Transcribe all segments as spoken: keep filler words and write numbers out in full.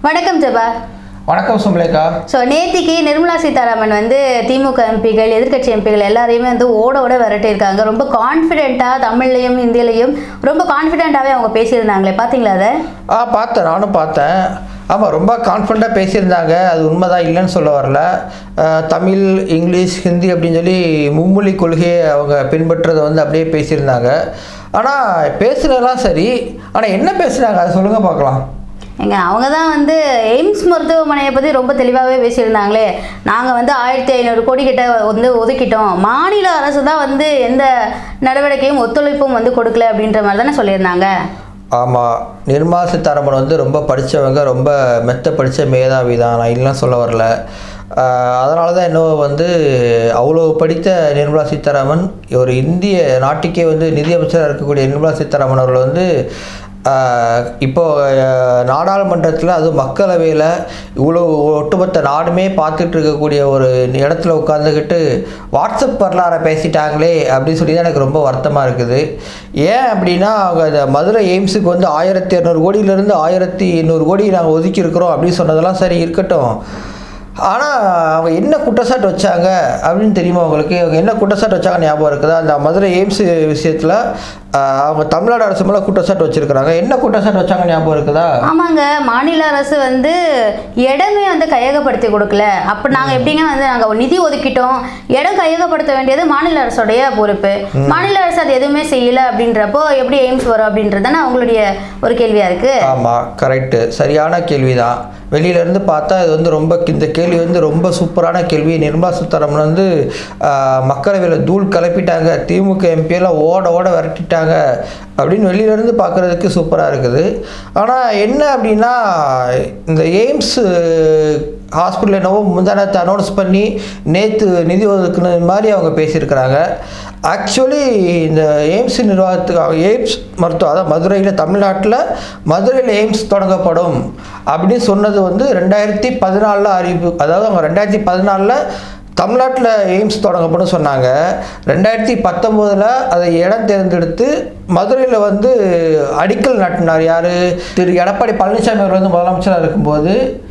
வணக்கம் ஜபா. வணக்கம் சுமலேகா. ஸோ நேத்திக்கு நிர்மலா சீதாராமன் வந்து திமுக எம்பிகள் எதிர்கட்சி எம்பிகள் எல்லாரையுமே வந்து ஓட ஓட விரட்டியிருக்காங்க. ரொம்ப கான்ஃபிடென்ட்டாக தமிழ்லையும் ஹிந்திலையும் ரொம்ப கான்ஃபிடென்ட்டாகவே அவங்க பேசியிருந்தாங்களே, பார்த்தீங்களா அதை? ஆ பார்த்தேன், நானும் பார்த்தேன். ஆமாம், ரொம்ப கான்ஃபிடண்ட்டாக பேசியிருந்தாங்க. அது உண்மைதான், இல்லைன்னு சொல்ல வரல. தமிழ், இங்கிலீஷ், ஹிந்தி அப்படின்னு சொல்லி மும்மொழி கொள்கையை அவங்க பின்பற்றதை வந்து அப்படியே பேசியிருந்தாங்க. ஆனால் பேசுனதெல்லாம் சரி, ஆனால் என்ன பேசுனாங்க அதை சொல்லுங்கள் பார்க்கலாம். ஏங்க, அவங்க தான் வந்து எய்ம்ஸ் மருத்துவமனையை பற்றி ரொம்ப தெளிவாகவே பேசியிருந்தாங்களே. நாங்கள் வந்து ஆயிரத்தி ஐநூறு கோடி கிட்ட வந்து ஒதுக்கிட்டோம், மாநில அரசு தான் வந்து எந்த நடவடிக்கையும் ஒத்துழைப்பும் வந்து கொடுக்கல அப்படின்ற மாதிரி தானே சொல்லியிருந்தாங்க. ஆமாம், நிர்மலா சீதாராமன் வந்து ரொம்ப படித்தவங்க, ரொம்ப மெத்த படித்த மேதாவி தான், நான் இல்லைன்னு சொல்ல வரல. அதனால தான் இன்னும் வந்து அவ்வளோ படித்த நிர்மலா சீதாராமன், ஒரு இந்திய நாட்டுக்கே வந்து நிதியமைச்சராக இருக்கக்கூடிய நிர்மலா சீதாராமன் அவர்கள் வந்து இப்போது நாடாளுமன்றத்தில், அதுவும் மக்களவையில் இவ்வளோ ஒட்டுமொத்த நாடுமே பார்த்துட்டு இருக்கக்கூடிய ஒரு இடத்துல உட்காந்துக்கிட்டு வாட்ஸ்அப் வரலாறை பேசிட்டாங்களே அப்படின்னு சொல்லி தான் எனக்கு ரொம்ப வருத்தமாக இருக்குது. ஏன் அப்படின்னா, அவங்க இந்த மதுரை எய்ம்ஸுக்கு வந்து ஆயிரத்தி இரநூறு கோடியிலேருந்து ஆயிரத்தி எண்ணூறு கோடி நாங்கள் ஒதுக்கியிருக்கிறோம் அப்படின்னு சொன்னதெல்லாம் சரி இருக்கட்டும். ஆனால் அவங்க என்ன குற்றச்சாட்டு வச்சாங்க அப்படின்னு தெரியுமா உங்களுக்கு? அவங்க என்ன குற்றச்சாட்டு வச்சாங்க ஞாபகம் இருக்குதா? அந்த மதுரை எய்ம்ஸ் விஷயத்தில் அவங்க தமிழ்நாடு அரசு மேலே குற்றச்சாட்டு வச்சிருக்கிறாங்க. என்ன குற்றச்சாட்டு வச்சாங்க ஞாபகம் இருக்குதா? ஆமாங்க, மாநில அரசு வந்து இடமே வந்து கையகப்படுத்தி கொடுக்கல. அப்போ நாங்கள் எப்படிங்க வந்து நாங்கள் நிதி ஒதுக்கிட்டோம், இடம் கையகப்படுத்த வேண்டியது மாநில அரசுடைய பொறுப்பு, மாநில அரசு அது எதுவுமே செய்யலை அப்படின்றப்போ எப்படி எய்ம்ஸ் வரும் அப்படின்றது தானே அவங்களுடைய ஒரு கேள்வியாக இருக்குது. ஆமாம், கரெக்டு, சரியான கேள்வி தான். வெளியிலேருந்து பார்த்தா இது வந்து ரொம்ப, இந்த கேள்வி வந்து ரொம்ப சூப்பரான கேள்வி. நிர்மலா சீதாராமன் வந்து மக்களவையில் தூள் கிளப்பிட்டாங்க, திமுக எம்பியெல்லாம் ஓட ஓட விரட்டிட்டாங்க அப்படின்னு வெளியிலேருந்து பார்க்குறதுக்கு சூப்பராக இருக்குது. ஆனால் என்ன அப்படின்னா, இந்த எய்ம்ஸ் ஹாஸ்பிட்டல் என்னவோ முந்தானத்தை அனௌன்ஸ் பண்ணி நேற்று நிதி ஒதுக்குனது மாதிரி அவங்க பேசியிருக்கிறாங்க. ஆக்சுவலி இந்த எய்ம்ஸ் நிர்வாகத்துக்கு, எய்ம்ஸ் மருத்துவம், அதாவது மதுரையில், தமிழ்நாட்டில் மதுரையில் எய்ம்ஸ் தொடங்கப்படும் அப்படின்னு சொன்னது வந்து ரெண்டாயிரத்தி பதினாலில் அறிவிப்பு. அதாவது அவங்க ரெண்டாயிரத்தி பதினாலில் தமிழ்நாட்டில் எய்ம்ஸ் தொடங்கப்படும் சொன்னாங்க. ரெண்டாயிரத்தி பத்தொம்போதில் அதை இடம் தேர்ந்தெடுத்து மதுரையில் வந்து அடிக்கல் நாட்டினார். யார்? திரு எடப்பாடி பழனிசாமி அவர் வந்து முதலமைச்சராக இருக்கும்போது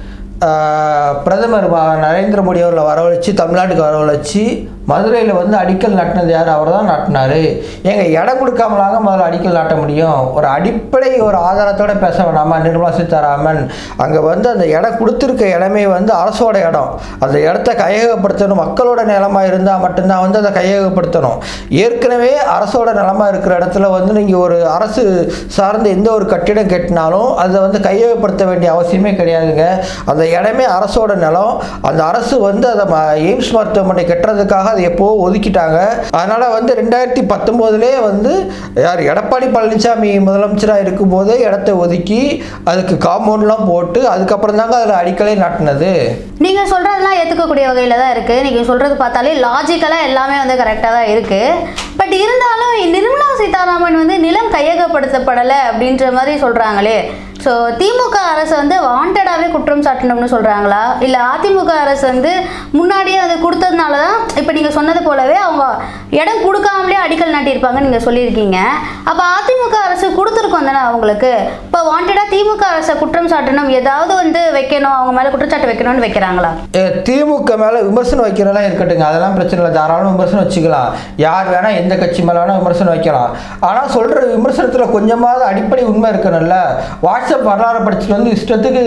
பிரதமர் நரேந்திர மோடி அவர்களை வரவழைச்சி, தமிழ்நாட்டுக்கு வரவழைச்சி மதுரையில் வந்து அடிக்கல் நாட்டினது யார்? அவர் தான் நாட்டினார். ஏங்க, இடம் கொடுக்காமலாங்க முதல்ல அடிக்கல் நாட்ட முடியும்? ஒரு அடிப்படை ஒரு ஆதாரத்தோடு பேச வேணாமா நிர்மலா சீதாராமன்? அங்கே வந்து அந்த இடம் கொடுத்துருக்க இடமே வந்து அரசோட இடம், அந்த இடத்த கையகப்படுத்தணும். மக்களோட நிலமாக இருந்தால் மட்டும்தான் வந்து அதை கையகப்படுத்தணும். ஏற்கனவே அரசோட நிலமாக இருக்கிற இடத்துல வந்து நீங்கள் ஒரு அரசு சார்ந்த எந்த ஒரு கட்டிடம் கட்டினாலும் அதை வந்து கையகப்படுத்த வேண்டிய அவசியமே கிடையாதுங்க. அந்த இடமே அரசோட நிலம். அந்த அரசு வந்து அதை எய்ம்ஸ் மருத்துவமனை கட்டுறதுக்காக அதை எப்போ ஒதுக்கிட்டாங்க. அதனால் வந்து ரெண்டாயிரத்தி பத்தொம்போதுலேயே வந்து யார்? எடப்பாடி பழனிசாமி முதலமைச்சராக இருக்கும்போதே இடத்த ஒதுக்கி அதுக்கு காம்பவுண்ட்லாம் போட்டு அதுக்கப்புறம் தாங்க அதில் அடிக்கலை நாட்டினது. நீங்கள் சொல்கிறதெல்லாம் ஏற்றுக்கக்கூடிய வகையில் தான் இருக்குது. நீங்கள் சொல்கிறது பார்த்தாலே லாஜிக்கலாக எல்லாமே வந்து கரெக்டாக தான் இருக்குது. பட் இருந்தாலும் நிர்மலா சீதாராமன் வந்து நிலம் கையகப்படுத்தப்படலை அப்படின்ற மாதிரி சொல்கிறாங்களே. ஸோ திமுக அரசு வந்து வாண்டடாகவே குற்றம் சாட்டணும்னு சொல்கிறாங்களா, இல்லை அதிமுக அரசு வந்து முன்னாடியே அது கொடுத்ததுனால தான் இப்போ நீங்கள் சொன்னது போலவே அவங்க இடம் கொடுக்காமலே அடிக்கல் நாட்டியிருப்பாங்கன்னு நீங்கள் சொல்லியிருக்கீங்க. அப்போ அதிமுக அரசு கொடுத்துருக்கோம் தானே அவங்களுக்கு. இப்போ வாண்டடாக திமுக அரசை குற்றம் சாட்டணும், ஏதாவது வந்து வைக்கணும், அவங்க மேலே குற்றச்சாட்டு வைக்கணும்னு வைக்கிறாங்களா? திமுக மேலே விமர்சனம் வைக்கிறதெல்லாம் இருக்கட்டுங்க, அதெல்லாம் பிரச்சனை இல்லை, தாராளம் விமர்சனம் வச்சுக்கலாம். யார் வேணால் எந்த கட்சி மேலே வேணால் விமர்சனம் வைக்கலாம். ஆனால் சொல்கிற விமர்சனத்தில் கொஞ்சமாவது அடிப்படை உண்மை இருக்கணும்ல. வாட்ஸ்அப் வரலாறு படிச்சுட்டு வந்து இஷ்டத்துக்கு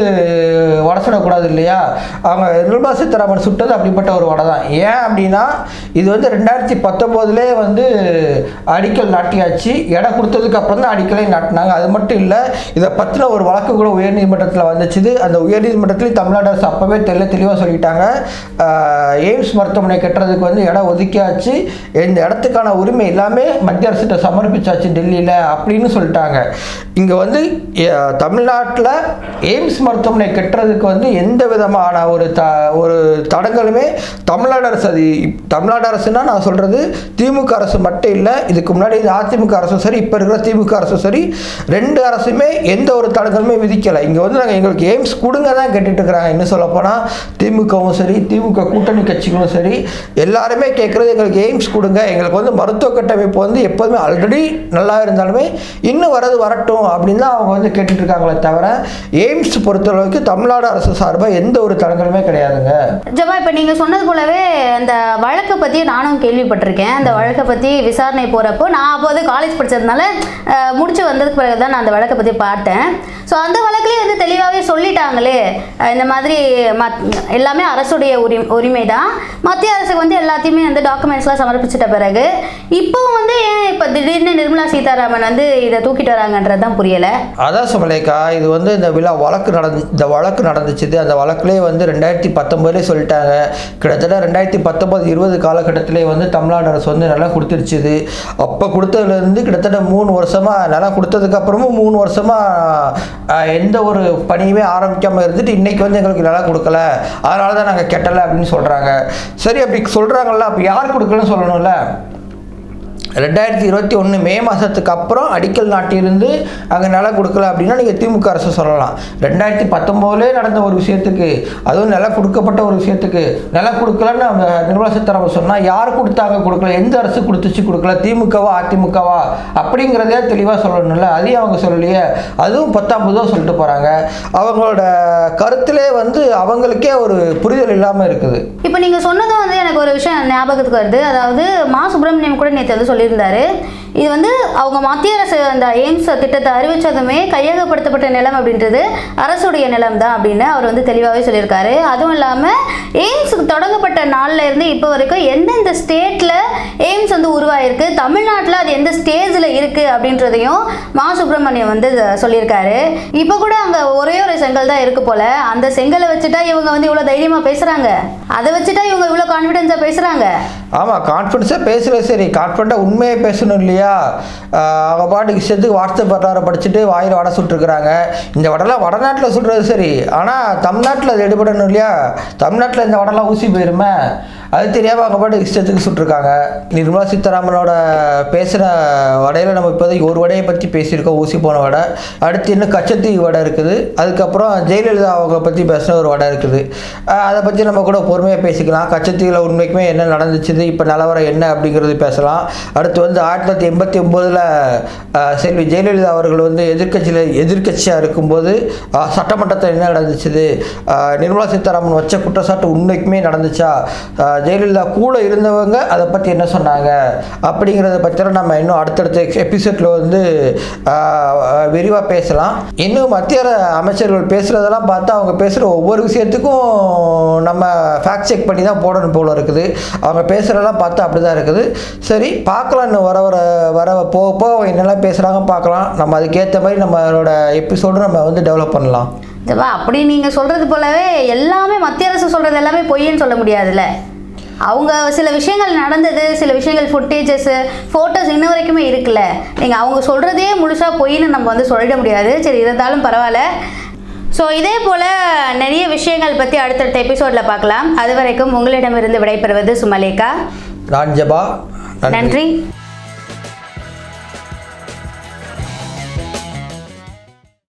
வடை சுடக்கூடாது இல்லையா? அவங்க நிர்மலா சீதாராமன் சுட்டது அப்படிப்பட்ட ஒரு வடை தான். ஏன் அப்படின்னா, இது வந்து ரெண்டாயிரத்தி பத்தொம்போதுலேயே வந்து அடிக்கல் நாட்டியாச்சு. இடம் கொடுத்ததுக்கு அப்புறம் தான் அடிக்கலை நாட்டினாங்க. அது மட்டும் இல்லை, இதை பற்றின ஒரு வழக்கு கூட உயர்நீதிமன்றத்தில் வந்துச்சு. அந்த உயர்நீதிமன்றத்திலையும் தமிழ்நாடு அரசு அப்போவே தெல்ல தெளிவாக சொல்லிட்டாங்க, எய்ம்ஸ் மருத்துவமனை கட்டுறதுக்கு வந்து இடம் ஒதுக்கியாச்சு, இந்த இடத்துக்கான உரிமை எல்லாமே மத்திய அரசிட்ட சமர்ப்பிச்சாச்சு டெல்லியில் அப்படின்னு சொல்லிட்டாங்க. இங்கே வந்து தமிழ்நாட்டில் எய்ம்ஸ் மருத்துவமனை கட்டுறதுக்கு வந்து எந்த விதமான ஒரு த ஒரு தடங்களுமே தமிழ்நாடு அரசு, அது தமிழ்நாடு அரசுனா நான் சொல்கிறது திமுக அரசு மட்டும் இல்லை, இல்லை, இதுக்கு முன்னாடி இந்த அதிமுக அரசும் சரி இப்போ இருக்கிற திமுக அரசும் சரி ரெண்டு அரசுமே எந்த ஒரு தடங்களுமே விதிக்கலை. இங்கே வந்து நாங்கள் எங்களுக்கு எய்ம்ஸ் கொடுங்க தான் கேட்டுட்டு இருக்கிறாங்க. இன்னும் சொல்லப்போனால் திமுகவும் சரி திமுக கூட்டணி கட்சிகளும் சரி எல்லாருமே கேட்குறது எங்களுக்கு எய்ம்ஸ் கொடுங்க, எங்களுக்கு வந்து மருத்துவ கட்டமைப்பு வந்து எப்போதுமே ஆல்ரெடி நல்லா இருந்தாலுமே இன்னும் வரது வரட்டும் அப்படின்னு தான் அவங்க வந்து கேட்டுட்டு இருக்காங்களே தவிர எய்ம்ஸ் பொறுத்தளவுக்கு தமிழ்நாடு அரசு சார்பாக எந்த ஒரு தடங்களுமே கிடையாதுங்க. ஜபா, இப்போ நீங்கள் சொன்னது போலவே அந்த வழக்கை பற்றி நானும் கேள்விப்பட்டிருக்கேன். அந்த வழக்கை பற்றி விசாரணை போகிறப்போ நான் அப்போது காலேஜ் படித்ததுனால முடிச்சு வந்ததுக்கு பிறகு தான் நான் அந்த வழக்கை பற்றி பார்த்தேன். ஸோ அந்த வழக்குலேயே வந்து தெளிவாகவே சொல்லிட்டாங்களே, இந்த மாதிரி மத் எல்லாமே அரசுடைய உரி உரிமை தான், மத்திய அரசுக்கு வந்து எல்லாத்தையுமே வந்து டாக்குமெண்ட்ஸ்லாம் சமர்ப்பிச்சிட்ட பிறகு இப்போவும் வந்து ஏன் இப்போ திடீர்னு நிர்மலா சீதாராமன் வந்து இதை தூக்கிட்டு வராங்கன்றது தான் புரியலை. அதான் சுமலேக்கா, இது வந்து இந்த விழா வழக்கு நடந்து இந்த வழக்கு நடந்துச்சு. அந்த வழக்குலேயே வந்து ரெண்டாயிரத்தி பத்தொம்பதுலேயே சொல்லிட்டாங்க. கிட்டத்தட்ட ரெண்டாயிரத்தி பத்தொம்பது இருபது காலகட்டத்திலே வந்து தமிழ்நாடு அரசு வந்து நிலம் கொடுத்துருச்சுது. அப்போ கொடுத்ததுலேருந்து கிட்டத்தட்ட மூணு வருஷமாக நிலம் கொடுத்ததுக்கப்புறமும் மூணு வருஷமாக எந்த ஒரு பணியுமே ஆரம்பிக்காமல் இருந்துட்டு இன்றைக்கி வந்து எங்களுக்கு நிலம் கொடுக்கல, அதனால தான் நாங்கள் கெட்டலை அப்படின்னு சொல்கிறாங்க. சரி, அப்படி சொல்கிறாங்கல்ல, அப்போ யார் கொடுக்கலன்னு சொல்லணும்ல. ரெண்டாயிரத்தி இருபத்தி ஒன்று மே மாதத்துக்கு அப்புறம் அடிக்கல் நாட்டியிருந்து அங்கே நிலம் கொடுக்கல அப்படின்னா நீங்கள் திமுக அரசு சொல்லலாம். ரெண்டாயிரத்தி பத்தொம்போதுலேயே நடந்த ஒரு விஷயத்துக்கு, அதுவும் நிலம் கொடுக்கப்பட்ட ஒரு விஷயத்துக்கு நிலம் கொடுக்கலன்னு அந்த நிர்மலா சீதாராமன் சொன்னால் யார் கொடுத்தாங்க கொடுக்கல, எந்த அரசு கொடுத்துச்சு கொடுக்கல, திமுகவா அதிமுகவா அப்படிங்கிறதே தெளிவாக சொல்லணும்ல. அதையும் அவங்க சொல்லலையே, அதுவும் பத்தாம் பொதுவாக சொல்லிட்டு போகிறாங்க. அவங்களோட கருத்திலே வந்து அவங்களுக்கே ஒரு புரிதல் இல்லாமல் இருக்குது. இப்போ நீங்கள் சொன்னதும் வந்து எனக்கு ஒரு விஷயம் ஞாபகத்துக்கு வருது. அதாவது மா சுப்பிரமணியம் கூட நேற்று வந்து சொல்லியிருந்தாரு, இது வந்து அவங்க மத்திய அரசு அந்த எய்ம்ஸ் திட்டத்தை அறிவித்ததுமே கையகப்படுத்தப்பட்ட நிலம் அப்படின்றது அரசுடைய நிலம் தான் அப்படின்னு அவர் வந்து தெளிவாகவே சொல்லியிருக்காரு. அதுவும் இல்லாமல் எய்ம்ஸ் தொடங்கப்பட்ட நாளில் இருந்து இப்போ வரைக்கும் எந்தெந்த ஸ்டேட்டில் எய்ம்ஸ் வந்து உருவாயிருக்கு, தமிழ்நாட்டில் அது எந்த ஸ்டேஜில் இருக்குது அப்படின்றதையும் மா சுப்பிரமணியம் வந்து சொல்லியிருக்காரு. இப்போ கூட அங்கே ஒரே ஒரு செங்கல் தான் இருக்குது போல், அந்த செங்கலை வச்சுட்டா இவங்க வந்து இவ்வளோ தைரியமாக பேசுகிறாங்க, அதை வச்சுட்டா இவங்க இவ்வளோ கான்ஃபிடென்ஸாக பேசுகிறாங்க. ஆமாம், கான்ஃபிடென்ஸாக பேசுகிறது சரி, கான்ஃபிடென்ட்டாக உண்மையை பேசணும் இல்லையா. அவங்க பாட்டுக்கு இஷ்டத்துக்கு வாட்ஸ்அப் வரலாறு படிச்சுட்டு வாயில் வடை சுட்டுருக்குறாங்க. இந்த வடைலாம் வடநாட்டில் சுடுறது சரி, ஆனால் தமிழ்நாட்டில் அது எடுபடணும் இல்லையா. தமிழ்நாட்டில் இந்த வடைலாம் ஊசி போயிருமே, அது தெரியாமல் அவங்க பாட்டு இஷ்டத்துக்கு சுட்டிருக்காங்க. நிர்மலா சீதாராமனோட பேசுகிற வடையில் நம்ம இப்போதைக்கு ஒரு வடையை பற்றி பேசியிருக்கோம், ஊசி போன வடை. அடுத்து இன்னும் கச்சத்தீவு வடை இருக்குது. அதுக்கப்புறம் ஜெயலலிதா அவங்களை பற்றி பேசின ஒரு வடை இருக்குது. அதை பற்றி நம்ம கூட பொறுமையாக பேசிக்கலாம். கச்சத்தீவில் உண்மைக்குமே என்ன நடந்துச்சு, இப்போ நிலவரம் என்ன அப்படிங்கிறது பேசலாம். அடுத்து வந்து ஆயிரத்தி தொள்ளாயிரத்தி எண்பத்தி ஒம்போதில் செல்வி ஜெயலலிதா அவர்கள் வந்து எதிர்கட்சியில் எதிர்கட்சியாக இருக்கும்போது சட்டமன்றத்தில் என்ன நடந்துச்சு, நிர்மலா சீதாராமன் வச்ச குற்றச்சாட்டு உண்மைக்குமே நடந்துச்சா, ஜெயலலிதா கூட இருந்தவங்க அதை பற்றி என்ன சொன்னாங்க அப்படிங்கிறத பற்றி நம்ம இன்னும் அடுத்தடுத்த எபிசோடில் வந்து விரிவாக பேசலாம். இன்னும் மத்திய அமைச்சர்கள் பேசுகிறதெல்லாம் பார்த்தா அவங்க பேசுகிற ஒவ்வொரு விஷயத்துக்கும் நம்ம ஃபேக்ட் செக் பண்ணி தான் போடணும் போல இருக்குது. அவங்க பேசுகிறதெல்லாம் பார்த்தா அப்படி தான் இருக்குது. சரி, பார்க்கலாம், இன்னும் வர வர வர போக போக என்னெல்லாம் பேசுகிறாங்க பார்க்கலாம். நம்ம அதுக்கேற்ற மாதிரி நம்மளோட எபிசோடு நம்ம வந்து டெவலப் பண்ணலாம். அப்படி நீங்கள் சொல்கிறது போலவே எல்லாமே மத்திய அரசு சொல்கிறது எல்லாமே பொய்ன்னு சொல்ல முடியாதுல்ல. அவங்க சில விஷயங்கள் நடந்தது, சில விஷயங்கள் ஃபுட்டேஜஸ் ஃபோட்டோஸ் இன்ன வரைக்குமே இருக்குல்ல. நீங்கள் அவங்க சொல்கிறதே முழுசாக பொய்ன்னு நம்ம வந்து சொல்லிட முடியாது. சரி, இருந்தாலும் பரவாயில்ல. ஸோ இதே போல் நிறைய விஷயங்கள் பற்றி அடுத்தடுத்த எபிசோடில் பார்க்கலாம். அது வரைக்கும் உங்களிடமிருந்து விடைபெறுவது சுமலேகா. நான் ஜபா. நன்றி.